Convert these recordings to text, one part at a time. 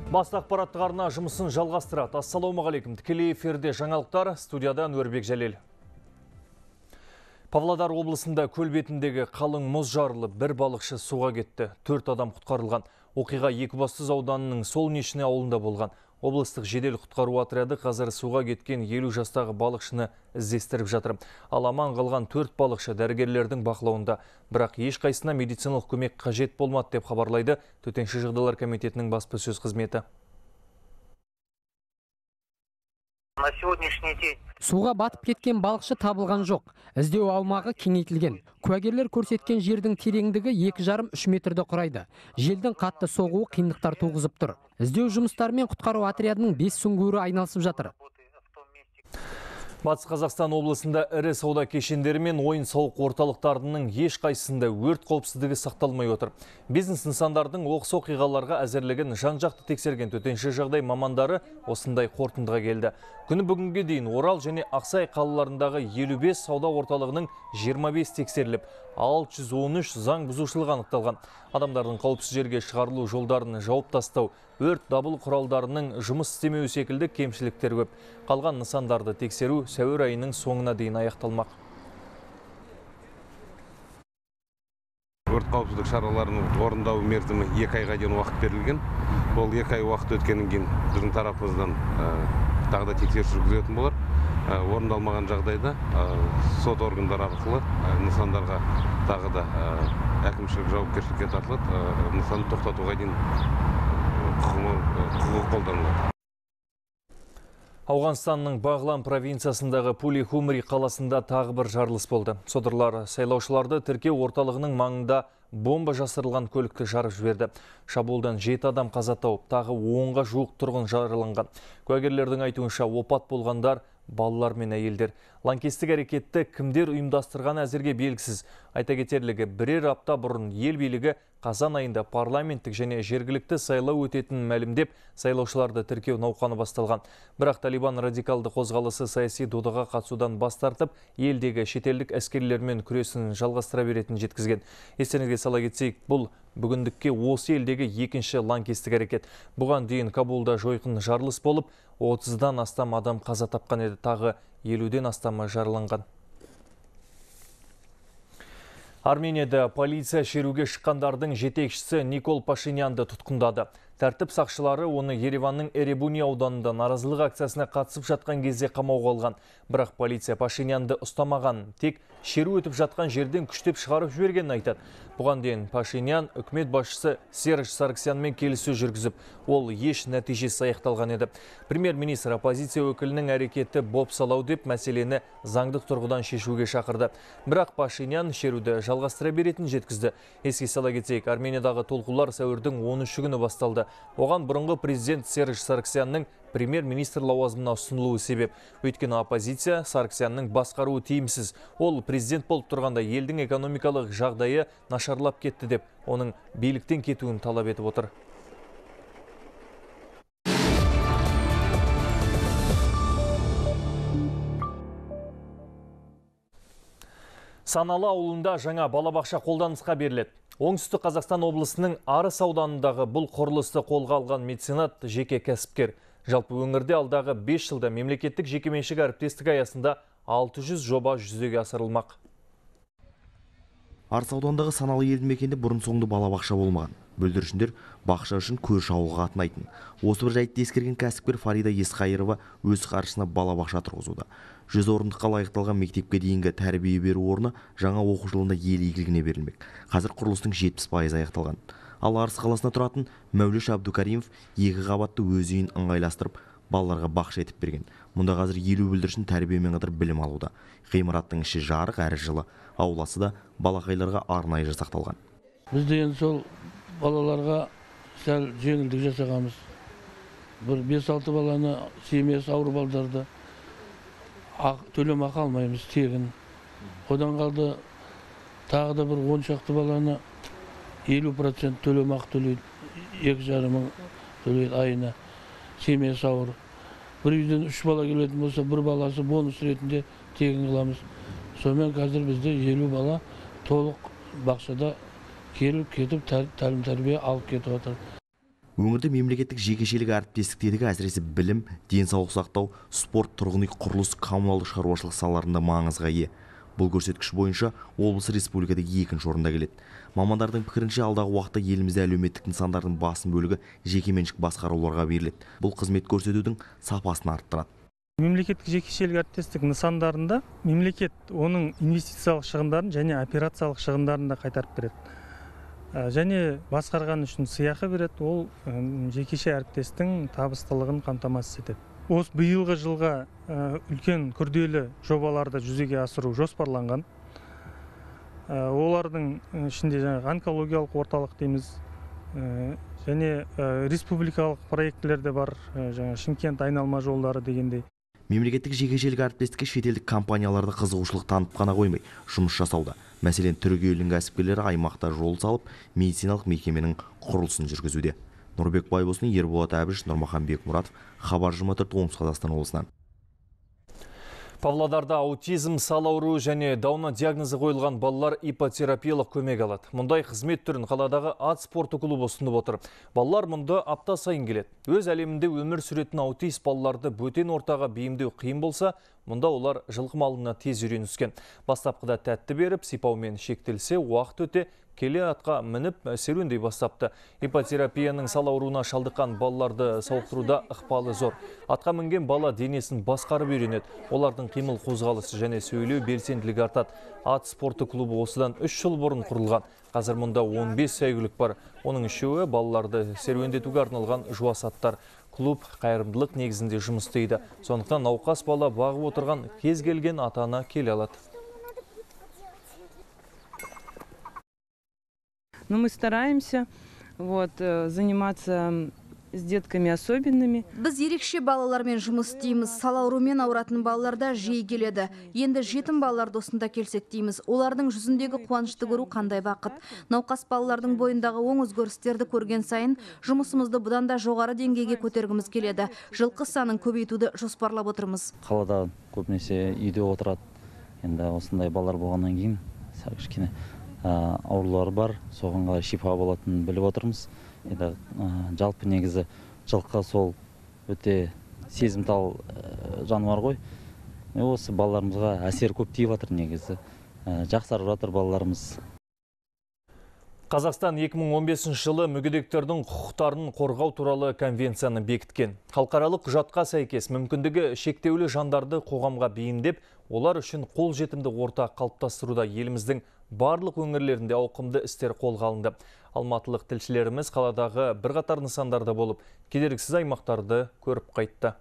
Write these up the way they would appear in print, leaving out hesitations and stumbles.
Бас ақпараттық арна жұмысын жалғастырады. Ассалаумағалейкум. Тікелей эфирде жаңалықтар, студиядан Өрбек Жәлел. Павлодар облысында көл бетіндегі қалың мұз жарылып, бір балықшы суға кетті. 4 адам құтқарылған. Оқиға Екібастұз ауданының Солнечный ауылында болған. Облыстық жедел құтқару отряды қазір суға кеткен 50 жастағы балықшыны іздестіріп жатыр. Ал аман қалған 4 балықшы дәрігерлердің бақылауында. Бірақ ешқайсына медициналық көмек қажет болмады деп хабарлайды Төтенше жағдайлар комитетінің баспасөз қызметі. На сегодняшний день суға батып кеткен балықшы табылған жоқ. Іздеу аумағы кеңейтілген. Куәгерлер көрсеткен жердің тереңдігі 2,5-3 метрді құрайды. Желдің қатты соғуы қиындықтар туғызып тұр. Іздеу жұмыстарымен құтқару отрядының 5 сүңгуірі айналысып жатыр. Батыс Қазақстан облысында ірі сауда кешендері мен ойын-сауық орталықтарының ешқайсысында өрт қауіпсіздігі сақталмай отыр. Бизнес нысандардың оқыс оқиғаларға әзірлігін жан-жақты тексерген төтенше жағдай мамандары осындай қорытындыға келді. Күні бүгінге дейін Орал және Ақсай қалаларындағы 55 сауда орталығының 25 тексеріліп, 613 заң бұзушылық анықталған. Адамдардың қауіпсіз жерге шығарылу жолдарын жауып тастау, өрт дабыл құралдарының жұмыс істемеуі секілді кемшіліктер көп. Қалған нысандарды тексеру сәуір айының соңына дейін аяқталмақ. Өрт қауіпсіздік шараларын орындау мерзімі 2 айға дейін уақыт берілген. Ол 2 ай уақыт өткеннен кейін біздің тарапымыздан тағы да тексеріс жүргізетін болар. Орындалмаған жағдайда сот органдары арқылы нысандарға тағы да әкімшілік жауапкершілікке тартылады. Нысанды тоқтатуға дейін құқығы қолданылады. Ауғанстанның Бағлан провинциясындағы Пулихумри қаласында тағы бір жарылыс болды. Содырлар сайлаушыларды тіркеу орталығының маңында бомба жасырылған көлікті жарып жіберді. Шабуылдан 7 адам қаза тауып, тағы 10-ға жуық тұрғын жараланған. Куәгерлердің айтуынша опат болғандар балалар мен әйелдер. Лаңкестік әрекетті кімдер ұйымдастырған әзірге белгісіз. Айта кетерлігі, бірер апта бұрын ел билігі қазан айында парламенттік және жергілікті сайлау өтетінін мәлімдеп, сайлаушыларды тіркеу науқаны басталған. Бірақ Талибан радикалды қозғалысы саяси додаға қатысудан бас тартып, елдегі шетелдік әскерлермен күресін жалғастыра беретінін жеткізген. Естеріңізге сала кетсек, бұл бүгіндікке осы елдегі екінші лаңкестік әрекет. Бұған дейін Кабулда жойқын жарылыс болып, 30-дан астам адам қаза тапқан еді, тағы 50-ден астамы жараланған. Арменияда полиция шеруге шыққандардың жетекшісі Никол Пашинянды тұтқындады. Тәртіп сақшылары оны Ереванның Эребуни ауданында наразылық акциясына қатысып жатқан кезде қамауға алған. Бірақ полиция Пашинянды ұстамаған, тек шеру өтіп жатқан жерден күштеп шығарып жібергенін айтады. Бұған дейін Пашинян үкімет басшысы Серж Саргсянмен келіссөз жүргізіп, ол еш нәтижесі аяқталған еді. Премьер-министр оппозиция өкілінің әрекеті бопсалау деп мәселені заңдық тұрғыдан шешуге шақырды. Бірақ Пашинян шеруді жалғастыра беретінін жеткізді. Еске сала кетсек, Армениядағы толқулар сәуірдің 13 күні басталды. Оған бұрынғы президент Серж Саргсянның премьер-министр лауазымына ұсынылуы себеп. Өйткені оппозиция Саргсянның басқаруы тиімсіз. Ол президент болып тұрғанда елдің экономикалық жағдайы нашарлап кетті деп, оның биліктен кетуін талап етіп отыр. Саналы ауылында жаңа балабақша қолданысқа беріледі. Оңтүстік Қазақстан облысының Арыс ауданындағы бұл құрылысты қолға алған меценат жеке кәсіпкер. Жалпы өңірде алдағы 5 жылда мемлекеттік жекеменшік әріптестік аясында 600 жоба жүзеге асырылмақ. Арыс аудандағы саналы елді мекенде бұрын соңды балабақша болмаған. Бүлдіршіндер бақша үшін көрші ауылға қатынайтын. Осы бір жайтты ескерген кәсіпкер Фарида Есқайырова өз қаржысына балабақша тұрғызуда. 100 орындыққа лайықталған мектепке дейінгі тәрбие беру орны жаңа оқу жылында ел игілігіне берілмек. Қазір құрылыстың 70% аяқталған. Ал Арыс қаласына тұратын Мәулеш Абдукаримов 2 қабатты өз үйін ыңғайластырып, балаларға бақша етіп берген. Мұнда қазір 50 бүлдіршін тәрбиемен қатар білім алуда. Ғимараттың іші жарық әрі жылы, ауласы да балақайларға арнайы жасақталған. Бізде енді сол балаларға сәл жеңілдік жасағанбыз. Бір 5-6 баланы семьясы ауыр балдарды төлемақы алмаймыз тегін. Одан қалды тағы да бір 10 шақты баланы 50% төлемақы төлейді. 2,5 мың төлейді айына. Семьясы ауыр. Бір үйден 3 бала келетін болса, бір баласы бонус ретінде тегін қыламыз. Сонымен қазір бізде 50 бала толық бақшада келіп кетіп тәлім тәрбие алып кетіп отыр. Өңірде мемлекеттік жекешелік әріптестіктегі әсіресе білім, денсаулық сақтау, спорт, тұрғын үй, құрылыс, коммуналдық шаруашылық салаларында маңызға ие. Бұл көрсеткіш бойынша облыс республикада екінші орында келеді. Мамандардың пікірінше алдағы уақытта елімізде әлеуметтік нысандардың басым бөлігі жекеменшік басқаруларға беріледі. Бұл қызмет көрсетудің сапасын арттырады. Мемлекеттік жекешелік әріптестік нысандарында мемлекет оның инвестициялық шығындарын және операциялық шығындарын да қайтарып береді. Және басқарған үшін сыйақы береді, ол жекеше әріптестің табыстылығын қамтамасыз етеді. Осы биылғы жылға үлкен күрделі жобаларды жүзеге асыру жоспарланған. Олардың ішінде онкологиялық орталық дейміз, және республикалық проектілер де бар, Шымкент айналма жолдары дегендей. Мемлекеттік жекешелік әріптестікке шетелдік компанияларды қызығушылық танып қана қоймай, жұмыс жасауда. Мәселен, түрге елдің кәсіпкерлері аймақта жол салып, медициналық мекеменің құрылысын жүргізуде. Нұрбек Байбосын, Ерболат Әбіш, Нұрмахан Бекмұратов, Хабар 24, Оңтүстік Қазақстан облысынан. Павлодарда аутизм, сал ауруы және дауна диагнозы қойылған балалар ипотерапиялық көмек алады. Мұндай қызмет түрін қаладағы ат спорты клубы ұсынып отыр. Балалар мұнда апта сайын келеді. Өз әлемінде өмір сүретін аутист балаларды бөтен ортаға бейімдеу қиын болса, мұнда олар жылқы малына тез үйреніскен. Бастапқыда тәтті беріп, сипаумен шектелсе, уақыт өте келе атқа мініп серуендей бастапты. Ипотерапияның сал ауруына шалдыққан балаларды сауықтыруда ықпалы зор. Атқа мінген бала денесін басқарып үйренеді. Олардың қимыл қозғалысы және сөйлеу белсенділігі артады. Ат спорты клубы осыдан 3 жыл бұрын құрылған. Қазір мұнда 15 сәйгүлік бар. Оның үшеуі балаларды серуендетуге арналған жуас аттар. Клуб қайырымдылық негізінде жұмыс істейді. Сондықтан науқас бала бағып отырған кез келген ата-ана келе алады. Но мы стараемся заниматься с детками особенными. Біз ерекше балалармен жұмыс істейміз. Сал ауруымен ауыратын балаларда жиі келеді. Енді жетім балалар досында келсек дейміз. Олардың жүзіндегі қуанышты көру қандай бақыт. Науқас балалардың бойындағы оң өзгерістерді көрген сайын жұмысымызды бұдан да жоғары деңгейге көтергіміз келеді. Жылқы санын көбейтуді жоспарлап отырмыз. Қалада көбінесе үйде отырады. Енді осындай балалар болғаннан кейін кішкене аурулары бар, соғанға шипа болатынын біліп отырмыз. Енді жалпы негізі жылқы сол өте сезімтал жануар ғой. Осы балаларымызға әсер көп тиіп жатыр негізі. Жақсарып жатыр балаларымыз. Қазақстан 2015 жылы мүгедектердің құқықтарын қорғау туралы конвенцияны бекіткен. Халықаралық құжатқа сәйкес мүмкіндігі шектеулі жандарды қоғамға бейімдеп, олар үшін қолжетімді орта қалыптастыруда еліміздің барлық өңірлерінде ауқымды істер қолға алынды. Алматылық тілшілеріміз қаладағы бірқатар нысандарда болып, кедергісіз аймақтарды көріп қайтты.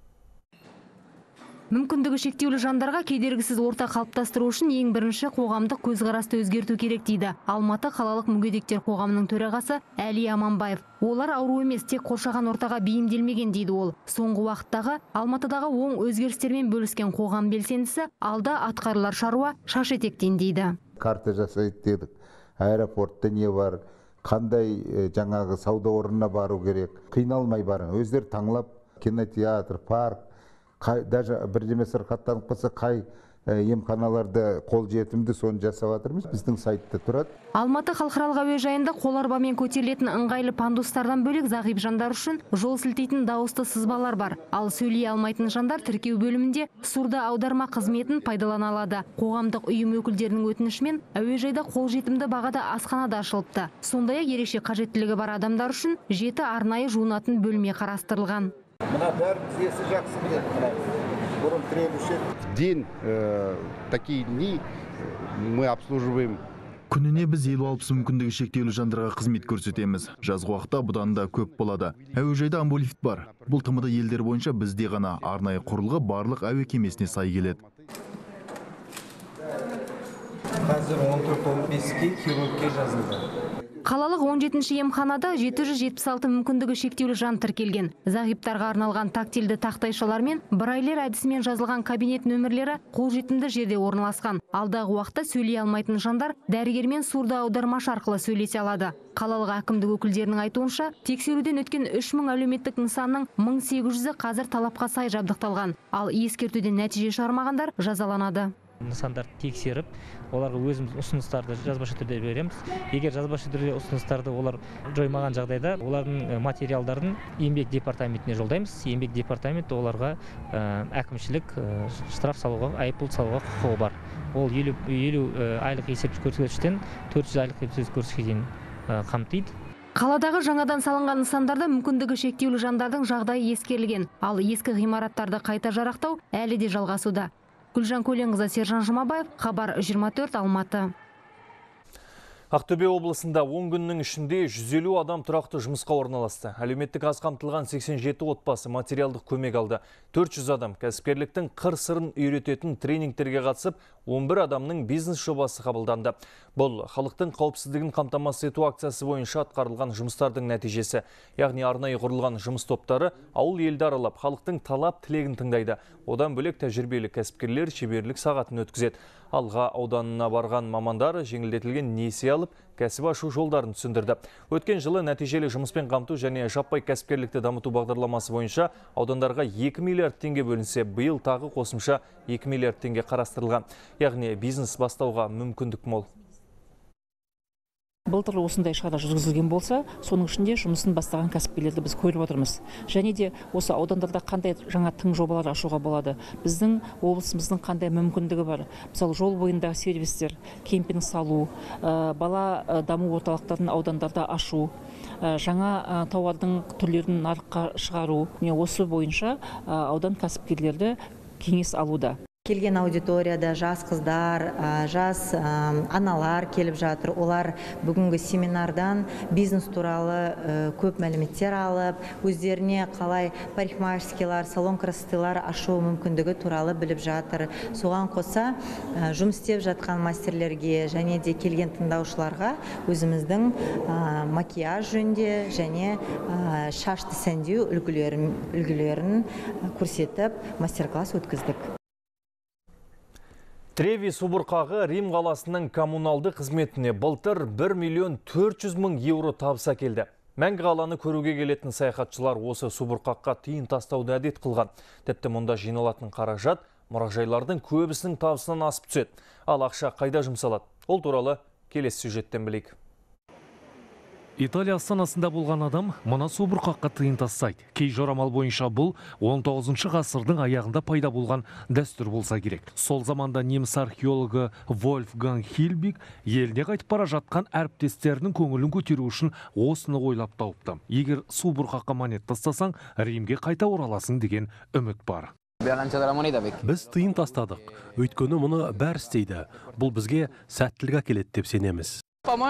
Мүмкіндігі шектеулі жандарға кедергісіз орта қалыптастыру үшін ең бірінші қоғамдық көзқарасты өзгерту керек дейді Алматы қалалық мүгедектер қоғамының төрағасы Әли Аманбаев. Олар ауру емес, тек қоршаған ортаға бейімделмеген дейді ол. Соңғы уақыттағы Алматыдағы оң өзгерістермен бөліскен қоғам белсендісі алда атқарылар шаруа шаш етектен дейді. Карта жасайды дедік. Аэропортта не бар, қандай жаңағы сауда орнына бару керек. Қиналмай барың. Өздер таңлап кинотеатр, парк, даже бірдеме сырқаттанып қалса қай емханаларда қолжетімді соны жасап жатырмыз. Біздің сайтта тұрады. Алматы халықаралық әуежайында қоларбамен көтерілетін ыңғайлы пандустардан бөлек зағип жандар үшін жол сілтейтін дауысты сызбалар бар. Ал сөйлей алмайтын жандар тіркеу бөлімінде сурда аударма қызметін пайдалана алады. Қоғамдық ұйым өкілдерінің өтінішімен әуежайда қолжетімді бағада асхана да ашылыпты. Сондай-ақ ерекше қажеттілігі бар адамдар үшін 7 арнайы жуынатын бөлме қарастырылған. Мына бәрі тізесі жақсы біледі. Бұрын требующий. День, такие дни мы обслуживаем. Күніне біз 50-60 мүмкіндігі шектеулі жандарға қызмет көрсетеміз. Жазғы уақытта бұдан да көп болады. Әуежайда амбулифт бар. Бұл тмд елдер бойынша бізде ғана арнайы құрылғы барлық әуе кемесіне сай келеді. Қазір 14-15-ке хирургке жазылды. Қалалық 17-ші емханада 776 мүмкіндігі шектеулі жан тіркелген. Зағиптарға арналған тактильді тақтайшалар мен брайлер әдісімен жазылған кабинет нөмірлері қолжетімді жерде орналасқан. Алдағы уақытта сөйлей алмайтын жандар дәрігермен сурда аудармашы арқылы сөйлесе алады. Қалалық әкімдік өкілдерінің айтуынша, тексеруден өткен 3000 әлеуметтік нысанның 1800-і қазір талапқа сай жабдықталған. Ал ескертуден нәтиже шығармағандар жазаланады. Нысандарды тексеріп, оларға өзіміз ұсыныстарды жазбаша түрде береміз. Егер жазбаша түрде ұсыныстарды олар жоймаған жағдайда, олардың материалдарын еңбек департаментіне жолдаймыз. Еңбек департаменті оларға әкімшілік штраф салуға, айыппұл салуға құқығы бар. Ол 50 айлық есептік көрсеткіштен 400 айлық есептік көрсеткішке дейін қамтиды. Қаладағы жаңадан салынған нысандарда мүмкіндігі шектеулі жандардың жағдайы ескерілген, ал ескі ғимараттарды қайта жарақтау әлі де жалғасуда. Гүлжан Көленқызы, Сержан Жұмабаев, Хабар 24, Алматы. Ақтөбе облысында 10 күннің ішінде 150 адам тұрақты жұмысқа орналасты. Әлеуметтік аз қамтылған 87 отбасы материалдық көмек алды. 400 адам кәсіпкерліктің қыр-сырын үйрететін тренингтерге қатысып, 11 адамның бизнес жобасы қабылданды. Бұл халықтың қауіпсіздігін қамтамасыз ету акциясы бойынша атқарылған жұмыстардың нәтижесі. Яғни арнайы құрылған жұмыс топтары ауыл елді аралап, халықтың талап тілегін тыңдайды. Одан бөлек тәжірибелі кәсіпкерлер шеберлік сағатын өткізеді. Алға ауданына барған мамандар жеңілдетілген несие алып, кәсіп ашу жолдарын түсіндірді. Өткен жылы нәтижелі жұмыспен қамту және жаппай кәсіпкерлікті дамыту бағдарламасы бойынша аудандарға 2 миллиард теңге бөлінсе, биыл тағы қосымша 2 миллиард теңге қарастырылған. Яғни бизнес бастауға мүмкіндік мол. Былтыр осындай шара жүргізілген болса, соның ішінде жұмысын бастаған кәсіпкерлерді біз көріп отырмыз. Және де осы аудандарда қандай жаңа тың жобалар ашуға болады. Біздің облысымыздың қандай мүмкіндігі бар. Мысалы, жол бойындағы сервистер, кемпинг салу, бала даму орталықтарын аудандарда ашу, жаңа тауардың түрлерін нарыққа шығару. Осы бойынша аудан кәсіпкерлерді кеңес алуда. Келген аудиторияда жас қыздар, жас аналар келіп жатыр. Олар бүгінгі семинардан бизнес туралы көп мәліметтер алып, өздеріне қалай парикмахерскийлар, салон красотылар ашу мүмкіндігі туралы біліп жатыр. Соған қоса жұмыс істеп жатқан мастерлерге және де келген тыңдаушыларға өзіміздің макияж жөнінде және шашты сәндеу үлгілерін көрсетіп мастер-класс өткіздік. Треви Субұрқағы Рим қаласының коммуналды қызметіне былтыр 1 400 000 евро табыс әкелді. Мәңгі қаланы көруге келетін саяхатшылар осы Субұрқаққа тиын тастауды әдет қылған. Тіпті мұнда жиналатын қаражат мұражайлардың көбісінің табысынан асып түседі. Ал ақша қайда жұмсалады? Ол туралы келесі сюжеттен білейік. Италия астанасында болған адам мына Субұрқаққа тиын тастайды. Кей жорамал бойынша бұл 19 ғасырдың аяғында пайда болған дәстүр болса керек. Сол заманда неміс археологы Вольфганг Хильбиг еліне қайтып бара жатқан әріптестерінің көңілін көтеру үшін осыны ойлап тауыпты. Егер Субұрқаққа монет тастасаң, Римге қайта ораласың деген үміт бар. Біз тиын тастадық. Өйткені мұны бәрі істейді. Бұл бізге сәттілік әкеледі деп сенеміз.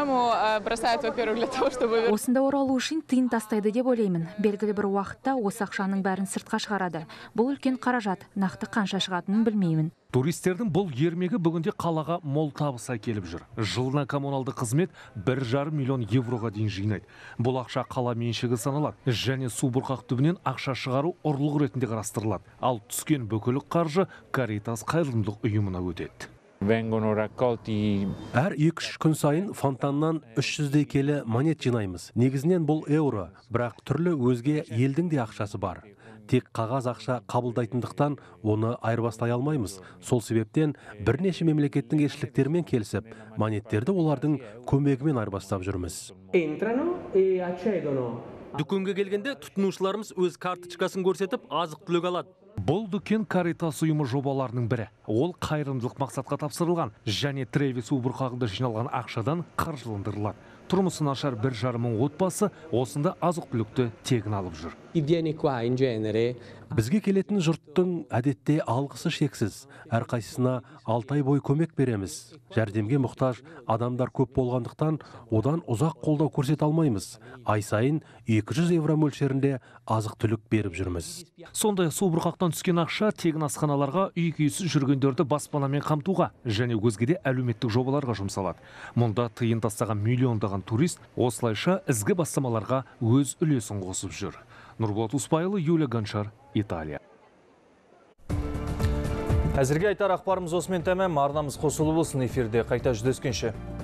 Осында оралу үшін тиын тастайды деп ойлаймын. Белгілі бір уақытта осы ақшаның бәрін сыртқа шығарады. Бұл үлкен қаражат, нақты қанша шығатынын білмеймін. Туристердің бұл ермегі бүгінде қалаға мол табыс әкеліп жүр. Жылына коммуналды қызмет 1,5 миллион евроға дейін жинайды. Бұл ақша қала меншігі саналады. Және Субұрқақ түбінен ақша шығару ұрлық ретінде қарастырылады. Ал түскен бүкілік қаржы Каритас қайырымдылық ұйымына өтеді. Әр 2-3 күн сайын фонтаннан 300-дей келі монет жинаймыз. Негізінен бұл еуро, бірақ түрлі өзге елдің де ақшасы бар. Тек қағаз ақша қабылдайтындықтан оны айырбастай алмаймыз. Сол себептен бірнеше мемлекеттің елшіліктерімен келісіп, монеттерді олардың көмегімен айырбастап жүрміз. Дүкенге келгенде тұтынушыларымыз өз карточкасын көрсетіп, азық-түлік алады. Бұл дүкен Каритас ұйымы жобаларының бірі. Ол қайырымдылық мақсатқа тапсырылған және Треви Субұрқағында жиналған ақшадан қаржыландырылады. Тұрмысы нашар 1,5 мың отбасы осында азық-түлікті тегін алып жүр. Бізге келетін жұрттың әдетте алғысы шексіз. Әрқайсысына 6 ай бой көмек береміз. Жәрдемге мұқтаж адамдар көп болғандықтан, одан ұзақ қолдау көрсете алмаймыз. Ай сайын 200 евро мөлшерінде азық-түлік беріп жүрміз. Сондай Субұрқақтан түскен ақша тегін асханаларға, үй-күйсіз жүргендерді баспанамен қамтуға және өзге де әлеуметтік жобаларға жұмсалады. Мұнда тиын тастаған миллиондаған турист осылайша ізгі бастамаларға өз үлесін қосып жүр. Нұрболат Успайұлы, Юлия Гончар, Италия. Әзірге айтар ақпарымыз осымен тәмам. Арнамыз қосылу болсын, эфирде қайта жүздескенше.